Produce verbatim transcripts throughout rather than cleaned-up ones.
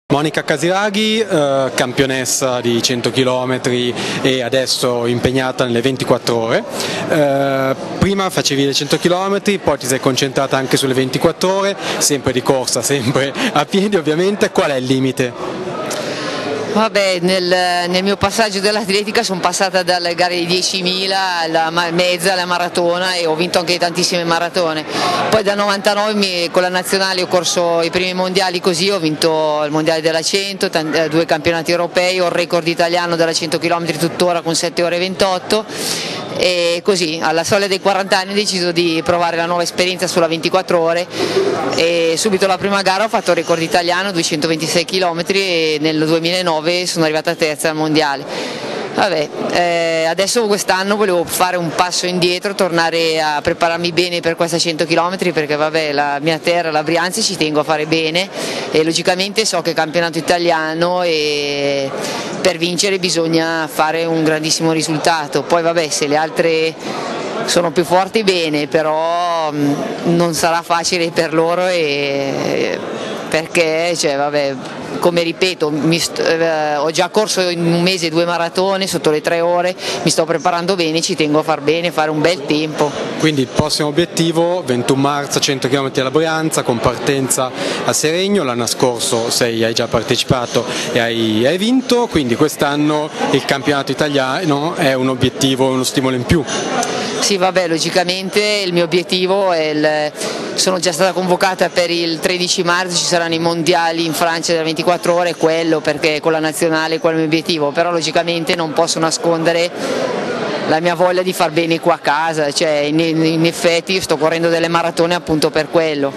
Monica Casiraghi, eh, campionessa di cento chilometri e adesso impegnata nelle ventiquattro ore. Eh, prima facevi le cento chilometri, poi ti sei concentrata anche sulle ventiquattro ore, sempre di corsa, sempre a piedi ovviamente. Qual è il limite? Vabbè, nel, nel mio passaggio dell'atletica sono passata dalle gare di diecimila alla mezza, alla maratona, e ho vinto anche tantissime maratone. Poi dal novantanove mi, con la nazionale ho corso i primi mondiali, così ho vinto il mondiale della cento, due campionati europei, ho il record italiano della cento chilometri tuttora con sette ore e ventotto, e così alla soglia dei quaranta anni ho deciso di provare la nuova esperienza sulla ventiquattro ore, e subito la prima gara ho fatto il record italiano duecentoventisei chilometri e nel duemilanove sono arrivata terza al mondiale. Vabbè, eh, adesso quest'anno volevo fare un passo indietro, tornare a prepararmi bene per questa cento chilometri, perché vabbè, la mia terra, la Brianza, ci tengo a fare bene e logicamente so che è campionato italiano e per vincere bisogna fare un grandissimo risultato. Poi vabbè, se le altre sono più forti bene, però mh, non sarà facile per loro, e, perché cioè, vabbè, come ripeto, mi st- eh, ho già corso in un mese due maratone sotto le tre ore, mi sto preparando bene, ci tengo a far bene, fare un bel tempo. Quindi il prossimo obiettivo, ventuno marzo, cento chilometri alla Brianza con partenza a Seregno. L'anno scorso sei, hai già partecipato e hai, hai vinto, quindi quest'anno il campionato italiano è un obiettivo, uno stimolo in più. Sì, vabbè, logicamente il mio obiettivo è il, sono già stata convocata per il tredici marzo, ci saranno i mondiali in Francia delle ventiquattro ore, quello perché con la nazionale quello è il mio obiettivo, però logicamente non posso nascondere la mia voglia di far bene qua a casa, cioè in, in effetti sto correndo delle maratone appunto per quello,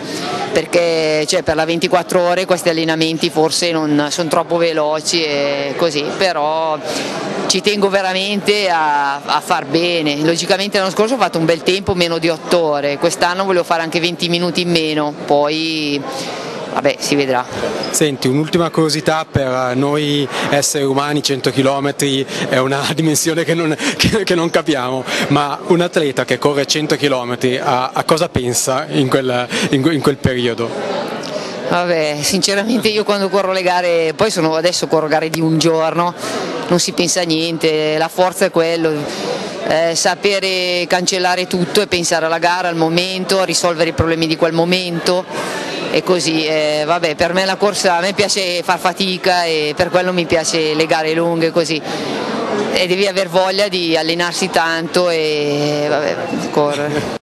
perché cioè, per la ventiquattro ore questi allenamenti forse non sono troppo veloci e così, però ci tengo veramente a, a far bene. Logicamente l'anno scorso ho fatto un bel tempo, meno di otto ore, quest'anno volevo fare anche venti minuti in meno, poi vabbè, si vedrà. Senti, un'ultima curiosità: per noi esseri umani cento chilometri è una dimensione che non, che, che non capiamo, ma un atleta che corre cento chilometri a, a cosa pensa in quel, in, in quel periodo? Vabbè, sinceramente io quando corro le gare, poi sono, adesso corro gare di un giorno, non si pensa a niente, la forza è quello, eh, sapere cancellare tutto e pensare alla gara, al momento, a risolvere i problemi di quel momento e così. Eh, vabbè, per me la corsa, a me piace far fatica e per quello mi piace le gare lunghe così, e devi aver voglia di allenarsi tanto e vabbè, correre.